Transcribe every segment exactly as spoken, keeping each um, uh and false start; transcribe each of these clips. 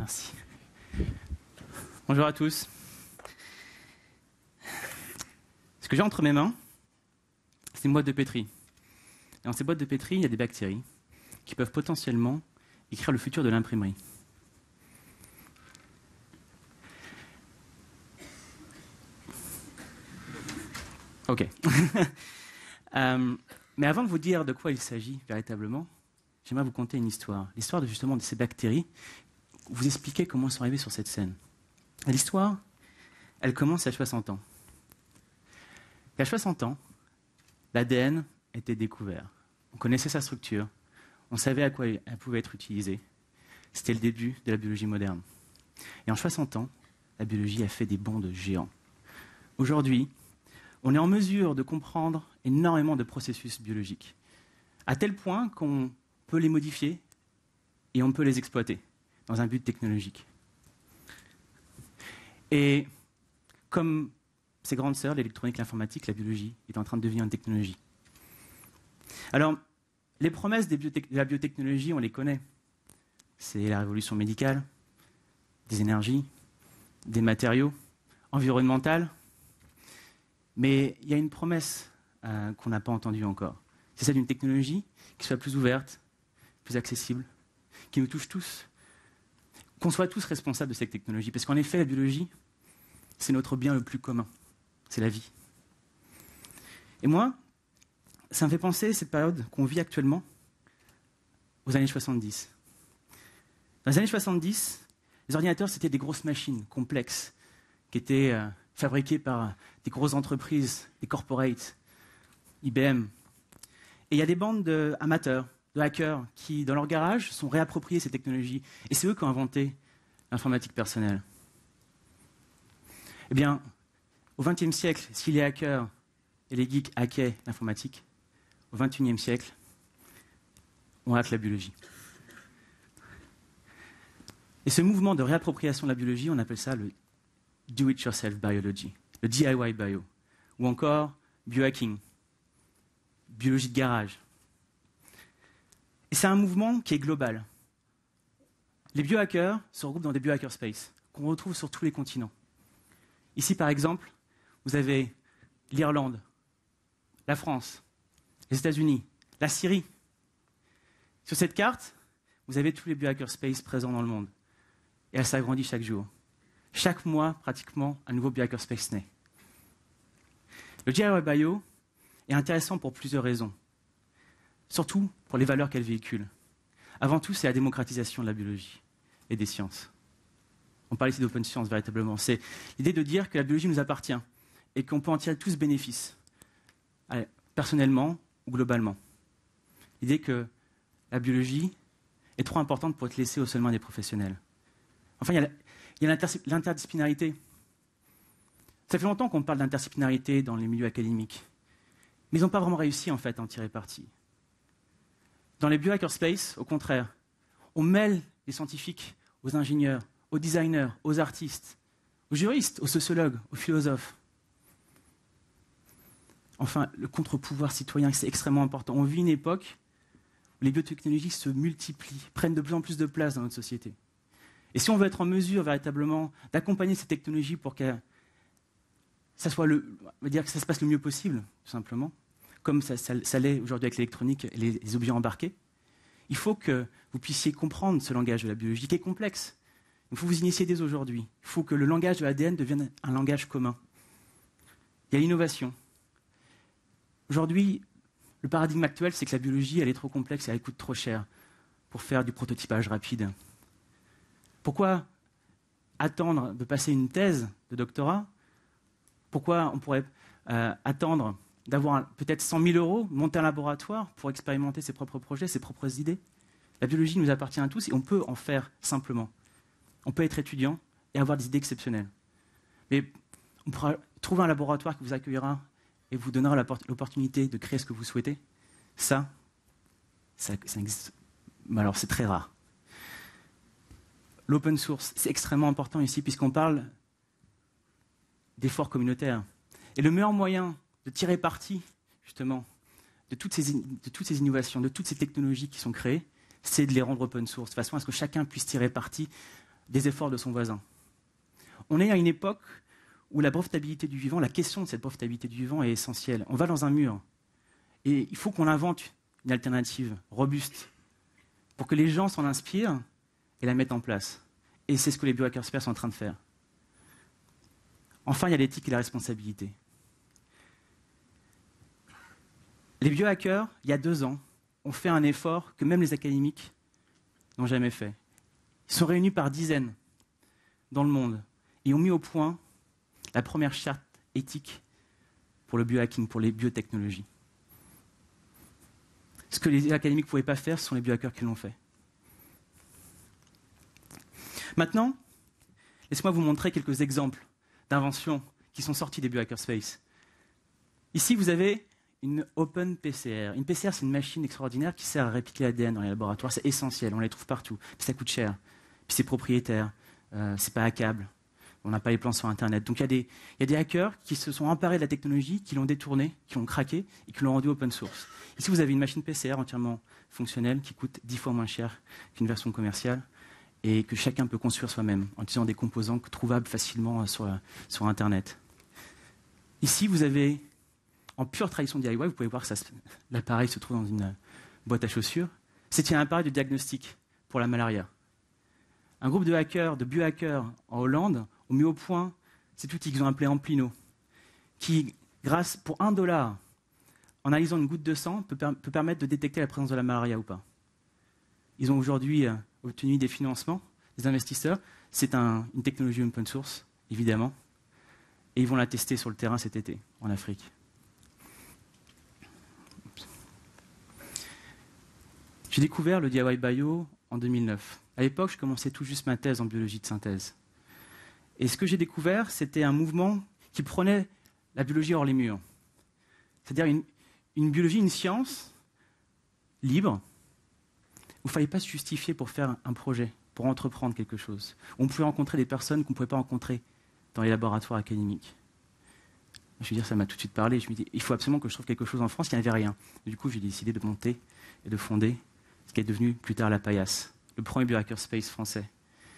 Merci. Bonjour à tous. Ce que j'ai entre mes mains, c'est une boîte de pétri. Et dans ces boîtes de pétri, il y a des bactéries qui peuvent potentiellement écrire le futur de l'imprimerie. Ok. euh, mais avant de vous dire de quoi il s'agit véritablement, j'aimerais vous conter une histoire. L'histoire de, justement de ces bactéries, vous expliquer comment elles sont arrivées sur cette scène. Et l'histoire, elle commence il y a soixante ans. Il y a soixante ans, l'A D N était découvert. On connaissait sa structure, on savait à quoi elle pouvait être utilisée. C'était le début de la biologie moderne. Et en soixante ans, la biologie a fait des bonds de géants. Aujourd'hui, on est en mesure de comprendre énormément de processus biologiques, à tel point qu'on peut les modifier et on peut les exploiter dans un but technologique. Et comme ses grandes sœurs, l'électronique, l'informatique, la biologie est en train de devenir une technologie. Alors, les promesses des biotech- de la biotechnologie, on les connaît. C'est la révolution médicale, des énergies, des matériaux, environnementales. Mais il y a une promesse euh, qu'on n'a pas entendue encore. C'est celle d'une technologie qui soit plus ouverte, plus accessible, qui nous touche tous, qu'on soit tous responsables de cette technologie. Parce qu'en effet, la biologie, c'est notre bien le plus commun. C'est la vie. Et moi, ça me fait penser, cette période qu'on vit actuellement, aux années soixante-dix. Dans les années soixante-dix, les ordinateurs, c'était des grosses machines complexes qui étaient euh, fabriquées par des grosses entreprises, des corporates, I B M. Et il y a des bandes d'amateurs, de hackers, qui, dans leur garage, sont réappropriés ces technologies. Et c'est eux qui ont inventé l'informatique personnelle. Eh bien, au vingtième siècle, si les hackers et les geeks hackaient l'informatique, au vingt et unième siècle, on hack la biologie. Et ce mouvement de réappropriation de la biologie, on appelle ça le do-it-yourself biology, le DIYbio, ou encore biohacking, biologie de garage. Et c'est un mouvement qui est global. Les biohackers se regroupent dans des biohackerspaces qu'on retrouve sur tous les continents. Ici, par exemple, vous avez l'Irlande, la France, les États-Unis, la Syrie. Sur cette carte, vous avez tous les biohackerspaces présents dans le monde. Et elle s'agrandit chaque jour. Chaque mois, pratiquement, un nouveau biohackerspace naît. Le DIYbio est intéressant pour plusieurs raisons. Surtout pour les valeurs qu'elle véhicule. Avant tout, c'est la démocratisation de la biologie et des sciences. On parle ici d'open science, véritablement. C'est l'idée de dire que la biologie nous appartient et qu'on peut en tirer tous bénéfices, personnellement ou globalement. L'idée que la biologie est trop importante pour être laissée aux seules mains des professionnels. Enfin, il y a, il y a l'interdisciplinarité. Ça fait longtemps qu'on parle d'interdisciplinarité dans les milieux académiques, mais ils n'ont pas vraiment réussi en fait à en tirer parti. Dans les biohackerspaces, au contraire, on mêle les scientifiques aux ingénieurs, aux designers, aux artistes, aux juristes, aux sociologues, aux philosophes. Enfin, le contre-pouvoir citoyen, c'est extrêmement important. On vit une époque où les biotechnologies se multiplient, prennent de plus en plus de place dans notre société. Et si on veut être en mesure véritablement d'accompagner ces technologies pour que ça soit le, on va dire que ça se passe le mieux possible, tout simplement, comme ça, ça, ça l'est aujourd'hui avec l'électronique et les, les objets embarqués, il faut que vous puissiez comprendre ce langage de la biologie qui est complexe. Il faut vous initier dès aujourd'hui. Il faut que le langage de l'A D N devienne un langage commun. Il y a l'innovation. Aujourd'hui, le paradigme actuel, c'est que la biologie, elle est trop complexe et elle coûte trop cher pour faire du prototypage rapide. Pourquoi attendre de passer une thèse de doctorat? Pourquoi on pourrait euh, attendre d'avoir peut-être cent mille euros, monter un laboratoire pour expérimenter ses propres projets, ses propres idées? La biologie nous appartient à tous et on peut en faire simplement. On peut être étudiant et avoir des idées exceptionnelles. Mais on pourra trouver un laboratoire qui vous accueillera et vous donnera l'opportunité de créer ce que vous souhaitez. Ça, ça, ça existe. Alors c'est très rare. L'open source, c'est extrêmement important ici puisqu'on parle d'efforts communautaires. Et le meilleur moyen de tirer parti, justement, de toutes, ces, de toutes ces innovations, de toutes ces technologies qui sont créées, c'est de les rendre open source, de façon à ce que chacun puisse tirer parti des efforts de son voisin. On est à une époque où la brevetabilité du vivant, la question de cette brevetabilité du vivant est essentielle. On va dans un mur et il faut qu'on invente une alternative robuste pour que les gens s'en inspirent et la mettent en place. Et c'est ce que les biohackerspaces sont en train de faire. Enfin, il y a l'éthique et la responsabilité. Les biohackers, il y a deux ans, ont fait un effort que même les académiques n'ont jamais fait. Ils sont réunis par dizaines dans le monde et ont mis au point la première charte éthique pour le biohacking, pour les biotechnologies. Ce que les académiques ne pouvaient pas faire, ce sont les biohackers qui l'ont fait. Maintenant, laissez-moi vous montrer quelques exemples d'inventions qui sont sorties des biohackerspaces. Ici, vous avez une Open P C R. Une P C R, c'est une machine extraordinaire qui sert à répliquer l'A D N dans les laboratoires. C'est essentiel, on les trouve partout. Puis ça coûte cher. Puis c'est propriétaire. Euh, c'est pas hackable. On n'a pas les plans sur Internet. Donc il y a des, il y a des hackers qui se sont emparés de la technologie, qui l'ont détournée, qui l'ont craqué et qui l'ont rendue open source. Ici, vous avez une machine P C R entièrement fonctionnelle qui coûte dix fois moins cher qu'une version commerciale et que chacun peut construire soi-même en utilisant des composants trouvables facilement sur, sur Internet. Ici, vous avez, en pure tradition D I Y, vous pouvez voir que ça, l'appareil se trouve dans une boîte à chaussures. C'est un appareil de diagnostic pour la malaria. Un groupe de hackers, de biohackers en Hollande ont mis au point cet outil qu'ils ont appelé Amplino, qui, grâce pour un dollar, en analysant une goutte de sang, peut, per peut permettre de détecter la présence de la malaria ou pas. Ils ont aujourd'hui euh, obtenu des financements, des investisseurs. C'est un, une technologie open source, évidemment. Et ils vont la tester sur le terrain cet été, en Afrique. J'ai découvert le DIYbio en deux mille neuf. À l'époque, je commençais tout juste ma thèse en biologie de synthèse. Et ce que j'ai découvert, c'était un mouvement qui prenait la biologie hors les murs. C'est-à-dire une, une biologie, une science libre, où il ne fallait pas se justifier pour faire un projet, pour entreprendre quelque chose. On pouvait rencontrer des personnes qu'on ne pouvait pas rencontrer dans les laboratoires académiques. Je veux dire, ça m'a tout de suite parlé. Je me dis, il faut absolument que je trouve quelque chose en France, il n'y avait rien. Et du coup, j'ai décidé de monter et de fonder ce qui est devenu plus tard la Paillasse, le premier biohackerspace français.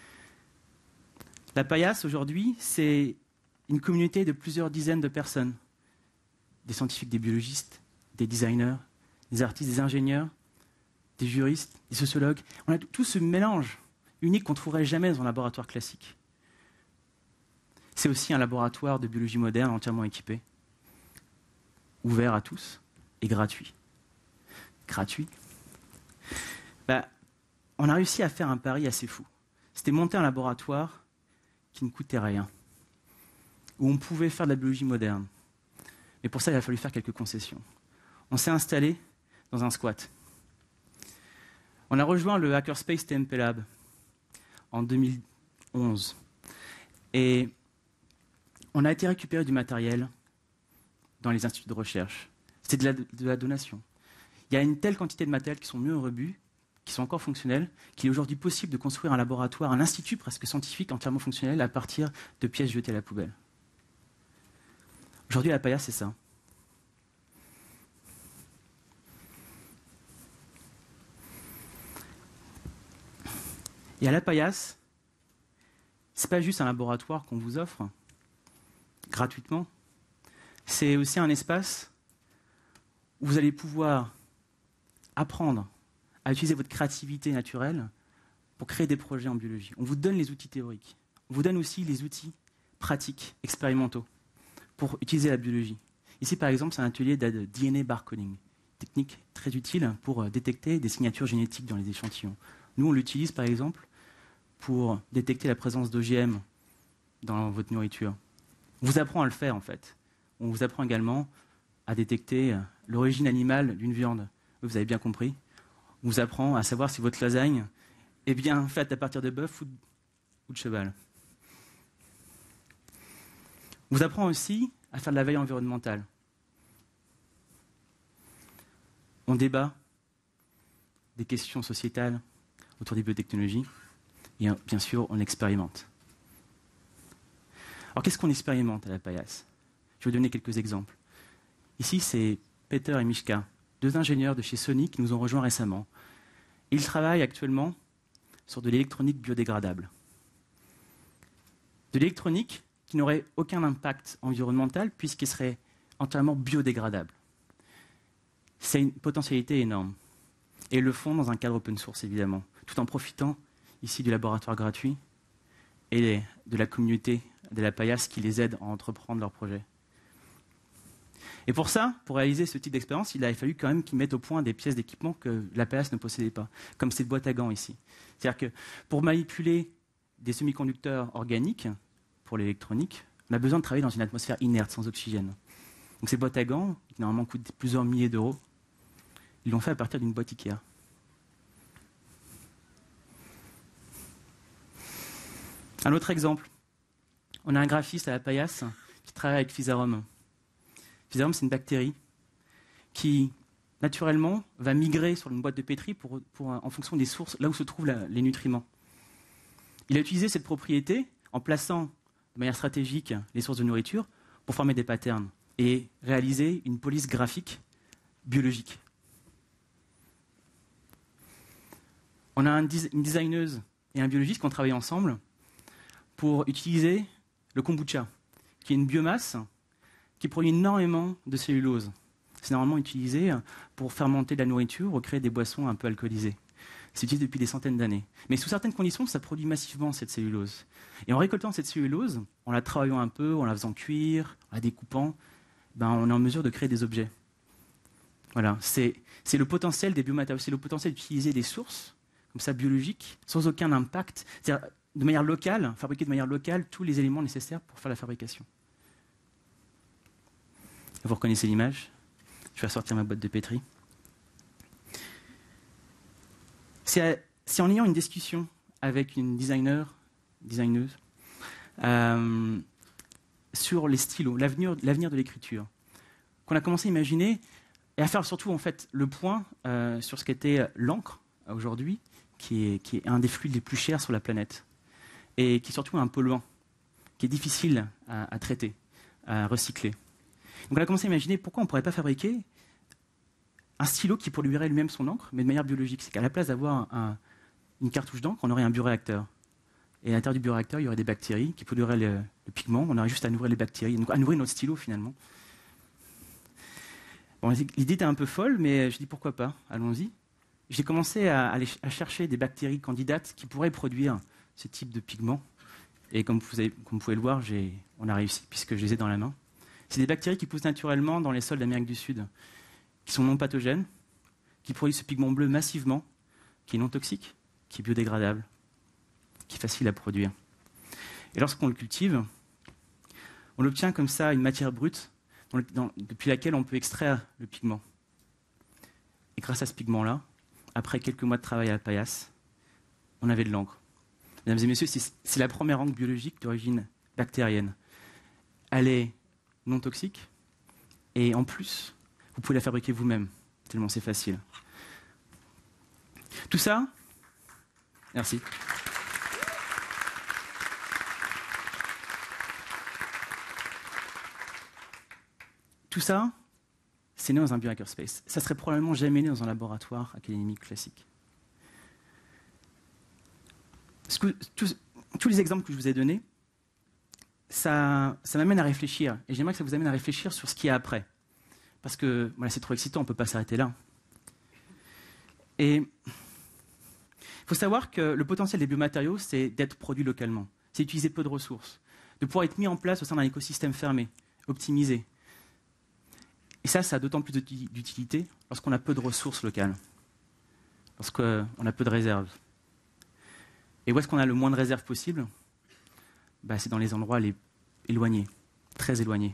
La Paillasse, aujourd'hui, c'est une communauté de plusieurs dizaines de personnes. Des scientifiques, des biologistes, des designers, des artistes, des ingénieurs, des juristes, des sociologues. On a tout ce mélange unique qu'on ne trouverait jamais dans un laboratoire classique. C'est aussi un laboratoire de biologie moderne entièrement équipé, ouvert à tous et gratuit. Gratuit. Bah, on a réussi à faire un pari assez fou. C'était monter un laboratoire qui ne coûtait rien, où on pouvait faire de la biologie moderne. Mais pour ça, il a fallu faire quelques concessions. On s'est installé dans un squat. On a rejoint le hackerspace T M P Lab en deux mille onze. Et on a été récupérer du matériel dans les instituts de recherche. C'était de la, de la donation. Il y a une telle quantité de matériel qui sont mieux en rebut, qui sont encore fonctionnels, qu'il est aujourd'hui possible de construire un laboratoire, un institut presque scientifique entièrement fonctionnel à partir de pièces jetées à la poubelle. Aujourd'hui, la Paillasse, c'est ça. Et à la Paillasse, ce n'est pas juste un laboratoire qu'on vous offre gratuitement, c'est aussi un espace où vous allez pouvoir apprendre à utiliser votre créativité naturelle pour créer des projets en biologie. On vous donne les outils théoriques. On vous donne aussi les outils pratiques, expérimentaux, pour utiliser la biologie. Ici, par exemple, c'est un atelier de D N A barcoding, technique très utile pour détecter des signatures génétiques dans les échantillons. Nous, on l'utilise, par exemple, pour détecter la présence d'O G M dans votre nourriture. On vous apprend à le faire, en fait. On vous apprend également à détecter l'origine animale d'une viande. Vous avez bien compris. On vous apprend à savoir si votre lasagne est bien faite à partir de bœuf ou de, ou de cheval. On vous apprend aussi à faire de la veille environnementale. On débat des questions sociétales autour des biotechnologies et bien sûr, on expérimente. Alors, qu'est-ce qu'on expérimente à la Paillasse? Je vais vous donner quelques exemples. Ici, c'est Peter et Mishka, deux ingénieurs de chez Sony qui nous ont rejoints récemment. Ils travaillent actuellement sur de l'électronique biodégradable. De l'électronique qui n'aurait aucun impact environnemental puisqu'il serait entièrement biodégradable. C'est une potentialité énorme. Et ils le font dans un cadre open source, évidemment, tout en profitant ici du laboratoire gratuit et de la communauté de la Paillasse qui les aide à entreprendre leurs projets. Et pour ça, pour réaliser ce type d'expérience, il a fallu quand même qu'ils mettent au point des pièces d'équipement que la Paillasse ne possédait pas, comme cette boîte à gants ici. C'est-à-dire que pour manipuler des semi-conducteurs organiques, pour l'électronique, on a besoin de travailler dans une atmosphère inerte, sans oxygène. Donc ces boîtes à gants, qui normalement coûtent plusieurs milliers d'euros, ils l'ont fait à partir d'une boîte Ikea. Un autre exemple. On a un graphiste à la Paillasse qui travaille avec Physarum. Physarum, c'est une bactérie qui, naturellement, va migrer sur une boîte de pétri pour, pour, en fonction des sources, là où se trouvent la, les nutriments. Il a utilisé cette propriété en plaçant de manière stratégique les sources de nourriture pour former des patterns et réaliser une police graphique biologique. On a un, une designeuse et un biologiste qui ont travaillé ensemble pour utiliser le kombucha, qui est une biomasse qui produit énormément de cellulose. C'est normalement utilisé pour fermenter de la nourriture ou créer des boissons un peu alcoolisées. C'est utilisé depuis des centaines d'années. Mais sous certaines conditions, ça produit massivement cette cellulose. Et en récoltant cette cellulose, en la travaillant un peu, en la faisant cuire, en la découpant, ben on est en mesure de créer des objets. Voilà, c'est, c'est le potentiel des biomatériaux, c'est le potentiel d'utiliser des sources comme ça biologiques, sans aucun impact, c'est-à-dire de manière locale, fabriquer de manière locale tous les éléments nécessaires pour faire la fabrication. Vous reconnaissez l'image? Je vais sortir ma boîte de pétri. C'est, c'est en ayant une discussion avec une designer, designeuse euh, sur les stylos, l'avenir, l'avenir de l'écriture, qu'on a commencé à imaginer et à faire surtout en fait le point euh, sur ce qu'était l'encre aujourd'hui, qui est, qui est un des fluides les plus chers sur la planète et qui est surtout un polluant, qui est difficile à, à traiter, à recycler. Donc on a commencé à imaginer pourquoi on ne pourrait pas fabriquer un stylo qui produirait lui-même son encre, mais de manière biologique. C'est qu'à la place d'avoir un, une cartouche d'encre, on aurait un bioréacteur. Et à l'intérieur du bioréacteur, il y aurait des bactéries qui produiraient le, le pigment. On aurait juste à nourrir les bactéries, donc à nourrir notre stylo finalement. Bon, l'idée était un peu folle, mais je dis pourquoi pas, allons-y. J'ai commencé à, aller, à chercher des bactéries candidates qui pourraient produire ce type de pigment. Et comme vous, avez, comme vous pouvez le voir, j'ai, on a réussi puisque je les ai dans la main. C'est des bactéries qui poussent naturellement dans les sols d'Amérique du Sud, qui sont non pathogènes, qui produisent ce pigment bleu massivement, qui est non toxique, qui est biodégradable, qui est facile à produire. Et lorsqu'on le cultive, on obtient comme ça une matière brute dans le, dans, depuis laquelle on peut extraire le pigment. Et grâce à ce pigment-là, après quelques mois de travail à la Paillasse, on avait de l'encre. Mesdames et messieurs, c'est, c'est la première encre biologique d'origine bactérienne. Elle est non toxique et en plus, vous pouvez la fabriquer vous-même, tellement c'est facile. Tout ça, merci. Tout ça, c'est né dans un bio-hackerspace. Ça serait probablement jamais né dans un laboratoire académique classique. Ce que, tous, tous les exemples que je vous ai donnés, ça, ça m'amène à réfléchir. Et j'aimerais que ça vous amène à réfléchir sur ce qu'il y a après. Parce que voilà, c'est trop excitant, on ne peut pas s'arrêter là. Et il faut savoir que le potentiel des biomatériaux, c'est d'être produits localement. C'est d'utiliser peu de ressources, de pouvoir être mis en place au sein d'un écosystème fermé, optimisé. Et ça, ça a d'autant plus d'utilité lorsqu'on a peu de ressources locales, lorsqu'on a peu de réserves. Et où est-ce qu'on a le moins de réserves possible? Bah, c'est dans les endroits les éloignés, très éloignés.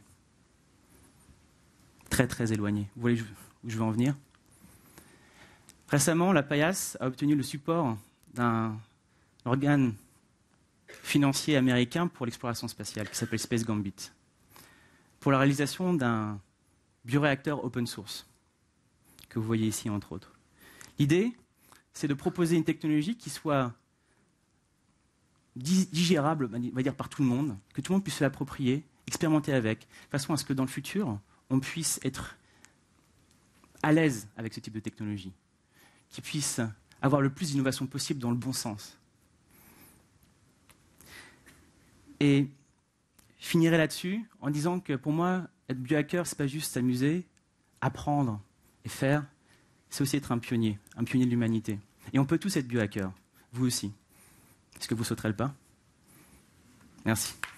Très, très éloignés. Vous voyez où je veux en venir? Récemment, la Paillasse a obtenu le support d'un organe financier américain pour l'exploration spatiale, qui s'appelle Space Gambit, pour la réalisation d'un bioréacteur open source, que vous voyez ici, entre autres. L'idée, c'est de proposer une technologie qui soit digérable, on va dire, par tout le monde, que tout le monde puisse se l'approprier, expérimenter avec, de façon à ce que dans le futur, on puisse être à l'aise avec ce type de technologie, qui puisse avoir le plus d'innovation possible dans le bon sens. Et je finirai là-dessus en disant que pour moi, être biohacker, c'est pas juste s'amuser, apprendre et faire, c'est aussi être un pionnier, un pionnier de l'humanité. Et on peut tous être biohackers, vous aussi. Est-ce que vous sauterez le pas? Merci.